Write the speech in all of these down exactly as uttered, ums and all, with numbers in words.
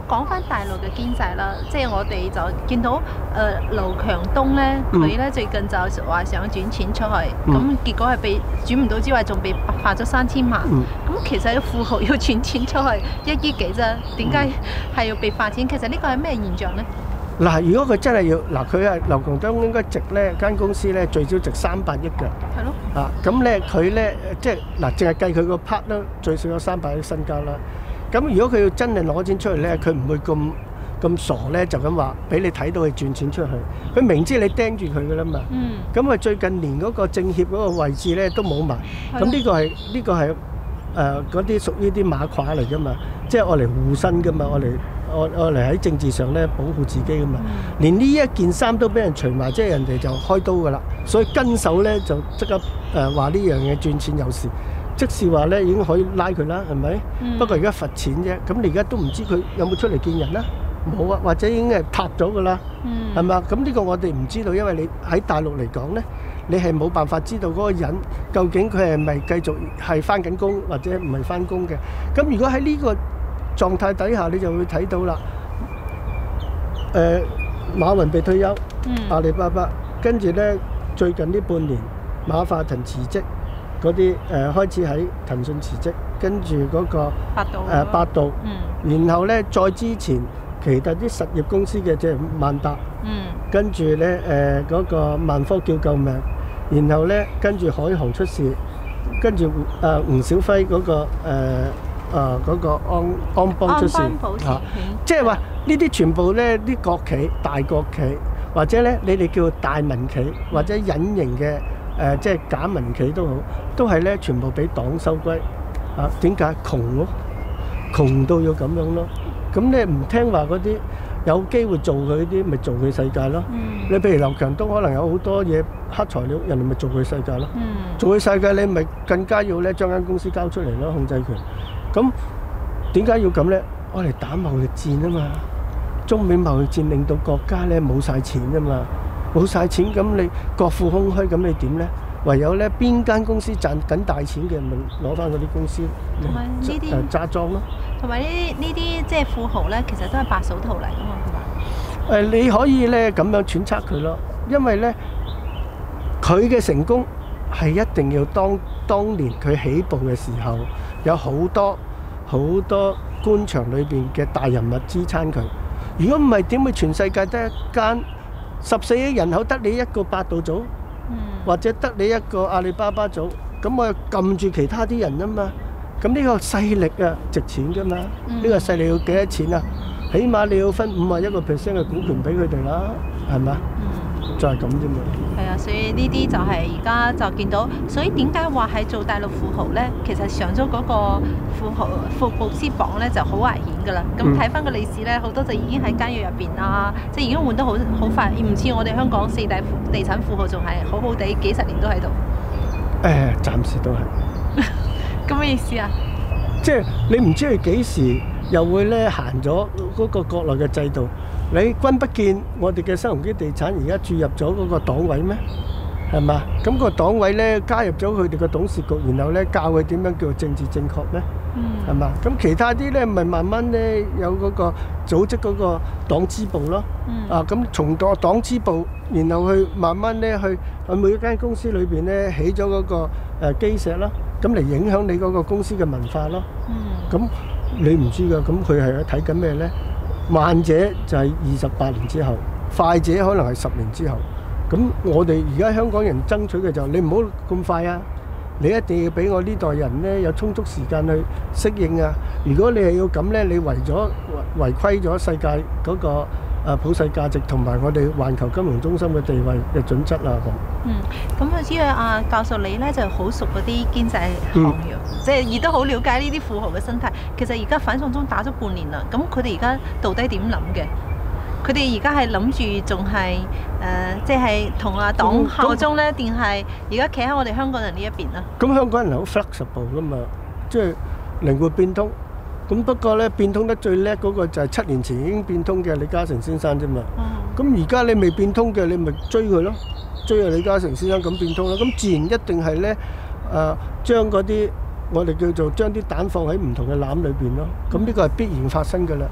講翻大陸嘅經濟啦，即係我哋就見到誒劉強東咧，佢咧最近就話想轉錢出去，咁、嗯、結果係被轉唔到之外，仲被罰咗三千萬。咁、嗯、其實富豪要轉錢出去一億幾啫，點解係要被罰錢？其實呢個係咩現象咧？ 嗱，如果佢真係要嗱，佢係劉強東應該值咧間公司咧最少值三百億嘅。係咯。啊，咁咧佢咧即係嗱，淨係計佢個 part 咧，最少有三百億身家啦。咁如果佢要真係攞錢出去咧，佢唔會咁咁傻咧，就咁話俾你睇到佢轉錢出去。佢明知你盯住佢噶啦嘛。嗯。咁佢最近連嗰個政協嗰個位置咧都冇埋。咁呢個係呢個係誒嗰啲屬於啲馬褂嚟噶嘛，即係愛嚟護身噶嘛，愛嚟。我我嚟喺政治上咧保護自己噶嘛，連呢一件衫都俾人除埋，即係人哋就開刀噶啦。所以跟手咧就即刻誒話呢樣嘢轉錢有事，即是話咧已經可以拉佢啦，係咪？嗯、不過而家罰錢啫，咁你而家都唔知佢有冇出嚟見人啦？冇啊，或者已經係塌咗噶啦，係嘛、嗯？咁呢個我哋唔知道，因為你喺大陸嚟講咧，你係冇辦法知道嗰個人究竟佢係咪繼續係翻緊工或者唔係翻工嘅。咁如果喺呢個狀態底下，你就會睇到啦。誒、呃，馬雲被退休，嗯、阿里巴巴，跟住咧最近呢半年，馬化騰辭職，嗰啲誒開始喺騰訊辭職，跟住嗰、那個百度，誒、呃、百度，嗯、然後咧再之前其他啲實業公司嘅即係萬達，嗯、跟住咧誒嗰個萬科叫救命，然後咧跟住海航出事，跟住誒、呃、吳小輝嗰、那個誒。呃啊！嗰、那個安安邦出事嚇，即係話呢啲全部咧啲國企、大國企，或者咧你哋叫大民企，或者隱形嘅誒、呃，即係假民企都好，都係咧全部俾黨收歸嚇。點解窮咯？窮到要咁樣咯。咁你唔聽話嗰啲有機會做佢啲，咪做佢世界咯。嗯、你譬如劉強東，可能有好多嘢黑材料，人哋咪做佢世界咯。嗯、做佢世界，你咪更加要咧將間公司交出嚟咯，控制權。咁點解要咁呢？我嚟打貿易戰啊嘛！中美貿易戰令到國家咧冇晒錢啊嘛，冇晒錢咁你國庫空虛，咁你點呢？唯有咧邊間公司賺緊大錢嘅，咪攞翻嗰啲公司嚟誒揸莊咯。 同埋呢呢啲即係富豪呢，其實都係白手套嚟噶嘛，係嘛？ 誒，你可以咧咁樣揣測佢咯，因為呢，佢嘅成功係一定要當當年佢起步嘅時候有好多。好多官場裏邊嘅大人物支撐佢。如果唔係，點會全世界得一間十四億人口得你一個百度組，嗯、或者得你一個阿里巴巴組？咁我撳住其他啲人啊嘛。咁呢個勢力啊，值錢㗎嘛。呢、嗯、個勢力要幾多錢啊？起碼你要分五十一個 percent 嘅股權俾佢哋啦，係咪？嗯、就係咁啫嘛。 係啊，所以呢啲就係而家就見到，所以點解話係做大陸富豪咧？其實上咗嗰個富豪福布斯榜咧就好危險㗎啦。咁睇翻個歷史咧，好多就已經喺監獄入邊啊，即係已經換得好好快，唔似我哋香港四大地產富豪仲係好好地幾十年都喺度。 誒，暫時都係。 咁咩意思啊？ 即係你唔知佢幾時又會咧行咗嗰個國內嘅制度。你君不見我哋嘅新鴻基地產而家注入咗嗰個黨委咩？係嘛？咁個黨委咧加入咗佢哋嘅董事局，然後咧教佢點樣叫做政治正確咩？係嘛？咁其他啲咧咪慢慢咧有嗰個組織嗰個黨支部咯。啊，咁從個黨支部，然後去慢慢咧去喺每一間公司裏邊咧起咗嗰個誒基石啦，咁嚟影響你嗰個公司嘅文化咯。咁你唔知㗎，咁佢係睇緊咩咧？慢者就係二十八年之後，快者可能係十年之後。咁我哋而家香港人爭取嘅就係你唔好咁快啊！你一定要俾我呢代人呢有充足時間去適應啊！如果你係要咁呢，你違咗違規咗世界嗰個誒普世價值同埋我哋環球金融中心嘅地位嘅準則啦咁。 嗯，咁我知道阿教授你呢就好熟嗰啲經濟行業，嗯、即係亦都好了解呢啲富豪嘅生態。其實而家反送中打咗半年啦，咁佢哋而家到底點諗嘅？佢哋而家係諗住仲係誒，即係同阿黨效忠咧，定係而家企喺我哋香港人呢一邊啊？咁香港人係好 flexible 噶嘛，即係靈活變通。咁不過咧，變通得最叻嗰個就係七年前已經變通嘅李嘉誠先生啫嘛。咁而家你未變通嘅，你咪追佢咯，追阿李嘉誠先生咁變通啦。咁自然一定係咧誒，將嗰啲我哋叫做將啲蛋放喺唔同嘅籃裏邊咯。咁呢個係必然發生㗎啦。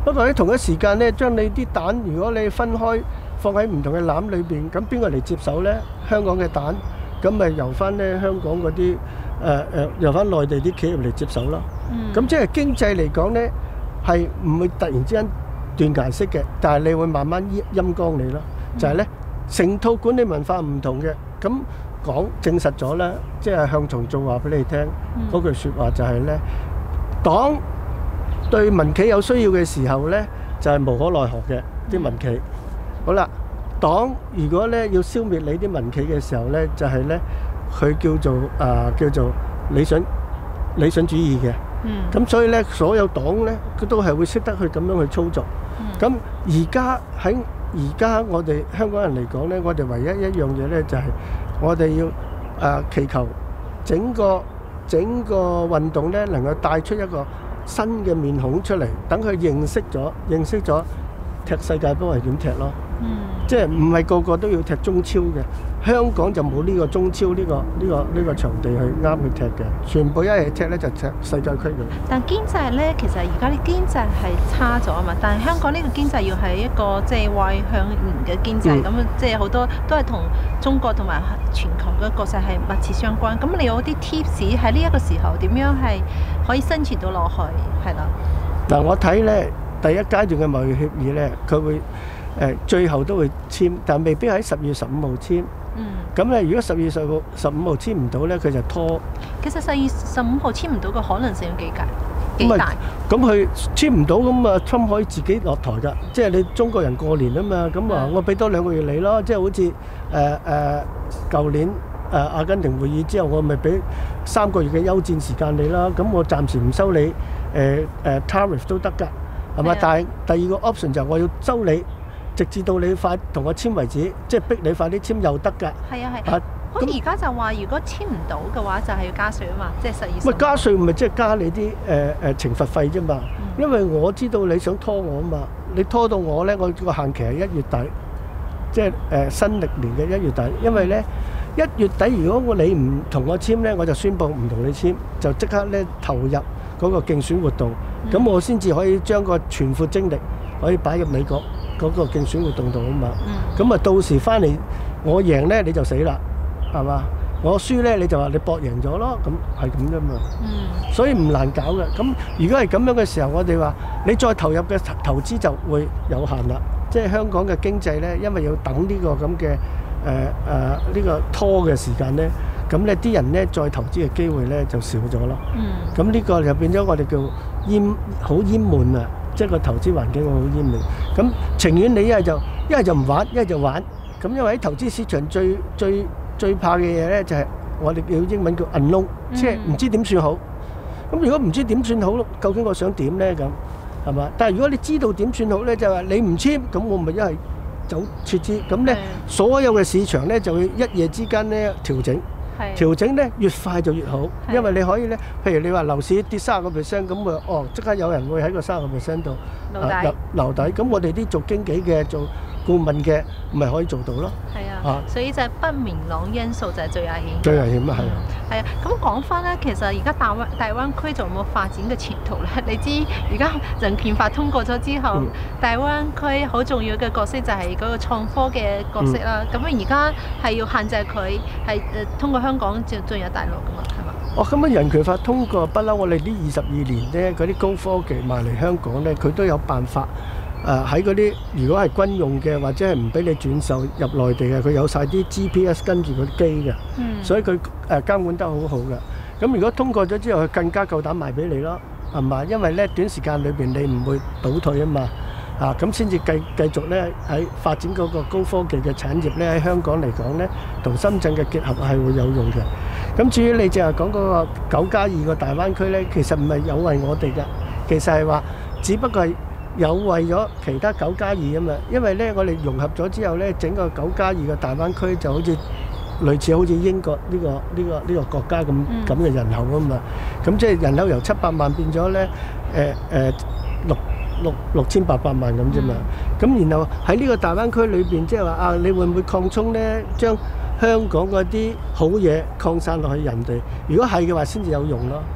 不過喺同一時間咧，將你啲蛋如果你分開放喺唔同嘅籃裏邊，咁邊個嚟接手咧？香港嘅蛋，咁咪由翻咧香港嗰啲誒誒，由翻內地啲企業嚟接手咯。咁、嗯、即係經濟嚟講咧，係唔會突然之間斷崖式嘅，但係你會慢慢陰光你咯。嗯、就係咧，成套管理文化唔同嘅，咁講證實咗啦，即係向從做話俾你聽嗰、嗯、句説話就係咧，黨對民企有需要嘅時候咧，就係、是、無可奈何嘅啲民企。好啦，黨如果咧要消滅你啲民企嘅時候咧，就係咧佢叫做啊、呃、叫做理想理想主義嘅。嗯。咁所以咧，所有黨咧，佢都係會識得去咁樣去操作。嗯。咁而家喺而家我哋香港人嚟講咧，我哋唯一一樣嘢咧就係我哋要啊、呃、祈求整個整個運動咧能夠帶出一個新嘅面孔出嚟，等佢認識咗認識咗踢世界波係點踢咯。嗯，即係唔係個個都要踢中超嘅，香港就冇呢個中超呢、呢個呢、呢個呢、呢個場地去啱去踢嘅，全部一係踢咧就踢世界區嘅。 但經濟咧，其實而家啲經濟係差咗啊嘛，但係香港呢個經濟要係一個即係外向型嘅經濟，咁、嗯、即係好多都係同中國同埋全球嘅國際係密切相關。咁你有啲 tips 喺呢一個時候點樣係可以生存到落去？係啦。 嗱，我睇咧第一階段嘅貿易協議咧，佢會。誒最後都會簽，但未必喺十月十五號簽。嗯。咁咧，如果十月十號十五號簽唔到咧，佢就拖。其實十月十五號簽唔到嘅可能性有幾大？幾大？ 咁佢簽唔到，咁啊，侵可以自己落台㗎。即係你中國人過年啊嘛，咁啊，我俾多兩個月你咯。即係好似誒誒舊年誒、呃、阿根廷會議之後，我咪俾三個月嘅休戰時間你啦。咁我暫時唔收你誒誒、呃呃、tariff 都得㗎，係嘛？但係第二個 option 就係我要收你。直至到你快同我簽為止，即係逼你快啲簽又得㗎。 係啊係。啊，好似而家就話，如果簽唔到嘅話，就係要加稅啊嘛，即係十二。 咪加稅唔係即係加你啲誒誒懲罰費啫嘛。嗯、因為我知道你想拖我啊嘛，你拖到我咧，我個限期係一月底，即係誒、呃、新歷年嘅一月底。因為咧一月底如果我你唔同我簽咧，我就宣佈唔同你簽，就即刻咧投入嗰個競選活動，咁、嗯、我先至可以將個全副精力可以擺入美國嗰個競選活動度啊嘛，咁啊、嗯、到時翻嚟我贏咧你就死啦，係嘛？我輸咧你就話你搏贏咗咯，咁係咁啫嘛。嗯、所以唔難搞嘅。咁如果係咁樣嘅時候，我哋話你再投入嘅投資就會有限啦。即係香港嘅經濟咧，因為要等呢個咁嘅誒誒呢個拖嘅時間咧，咁咧啲人咧再投資嘅機會咧就少咗咯。咁呢、嗯、個就變咗我哋叫淹好淹悶啊！即係個投資環境會好煙悶，咁情願你一係就一係就唔玩，一係就玩。咁因為喺投資市場最最最怕嘅嘢咧，就係我哋叫英文叫 unknown，即係唔知點算好。咁如果唔知點算好，究竟我想點咧？咁係嘛？但係如果你知道點算好咧，就係話你唔簽，咁我咪一係走撤資。咁咧所有嘅市場咧就會一夜之間咧調整。調整咧越快就越好，因為你可以咧，譬如你話樓市跌三十個 percent 咁啊，哦，即刻有人會喺個三十個 percent 度留底，留底。咁我哋啲做經紀嘅、做顧問嘅，咪可以做到咯。係啊，啊所以就係不明朗因素就係最危險。 最危險啊，係啊。 係啊，咁講翻咧，其實而家大灣大灣區仲有冇發展嘅前途咧？你知而家人權法通過咗之後，嗯、大灣區好重要嘅角色就係嗰個創科嘅角色啦。咁啊、嗯，而家係要限制佢係誒通過香港進進入大陸噶嘛，係嘛？ 哦，咁啊，人權法通過不嬲，我哋呢二十二年咧，嗰啲高科技賣嚟香港咧，佢都有辦法。誒喺嗰啲如果係軍用嘅，或者係唔俾你轉售入內地嘅，佢有晒啲 G P S 跟住嗰啲機嘅，嗯、所以佢誒監管得好好嘅。咁如果通過咗之後，佢更加夠膽賣俾你咯，係嘛？因為咧短時間裏邊你唔會倒退啊嘛，啊咁先至繼繼續咧喺發展嗰個高科技嘅產業咧喺香港嚟講咧，同深圳嘅結合係會有用嘅。咁至於你淨係講嗰個九加二個大灣區咧，其實唔係有為我哋嘅，其實係話只不過係。有為咗其他九加二啊嘛，因為咧我哋融合咗之後咧，整個九加二嘅大灣區就好似類似好似英國呢個呢個呢個國家咁咁嘅人口啊嘛，咁即係人口由七百萬變咗咧誒誒六六六千八百萬咁啫嘛，咁然後喺呢個大灣區裏邊，即係話啊，你會唔會擴充咧？將香港嗰啲好嘢擴散落去人哋？如果係嘅話，先至有用咯。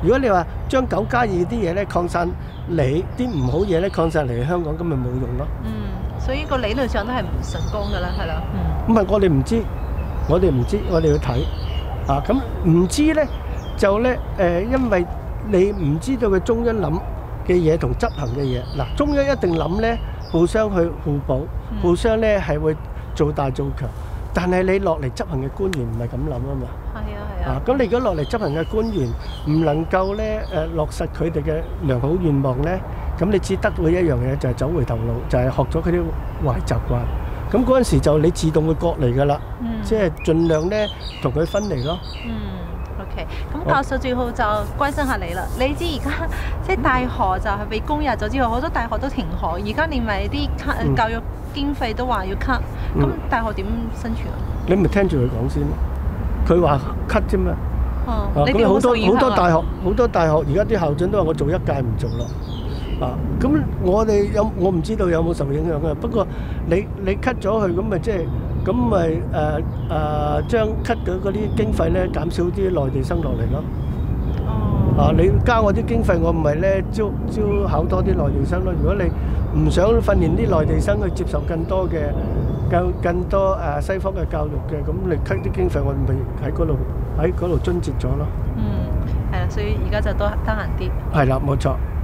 如果你話將九加二啲嘢咧擴散嚟，啲唔好嘢咧擴散嚟香港，咁咪冇用咯。 嗯，所以個理論上都係唔成功㗎啦，係啦。 嗯。唔係我哋唔知，我哋唔知，我哋要睇。啊，咁唔知咧就咧誒、呃，因為你唔知道佢中央諗嘅嘢同執行嘅嘢。嗱，中央一定諗咧，互相去互補， 嗯、 互相咧係會做大做強。但係你落嚟執行嘅官員唔係咁諗啊嘛。 係啊係啊。 啊，咁你如果落嚟執行嘅官員唔能夠咧誒落實佢哋嘅良好願望咧，咁你只得到一樣嘢就係走回頭路，就係學咗佢啲壞習慣。咁嗰陣時就你自動會割離㗎啦，即係盡量咧同佢分離咯。 嗯 OK，咁教授最後就關心下你啦。你知而家即係大學就係被公入咗之後，好多大學都停學，而家連埋啲教育經費都話要 cut，咁大學點生存啊？ 你咪聽住佢講先，佢話 cut 啫嘛。 哦， 咁好多好多大學，好多大學而家啲校長都話我做一屆唔做啦。啊，咁我哋有我唔知道有冇受影響嘅。不過你你 cut 咗佢，咁咪即係咁咪誒誒將 cut 嘅嗰啲經費咧減少啲內地生落嚟咯。哦。啊，你加我啲經費，我唔係咧招招考多啲內地生咯。如果你唔想訓練啲內地生去接受更多嘅更更多誒西方嘅教育嘅，咁你 cut 啲經費，我咪喺嗰度喺嗰度津貼咗咯。 嗯，係啦，所以而家就多得閒啲。 係啦，冇錯。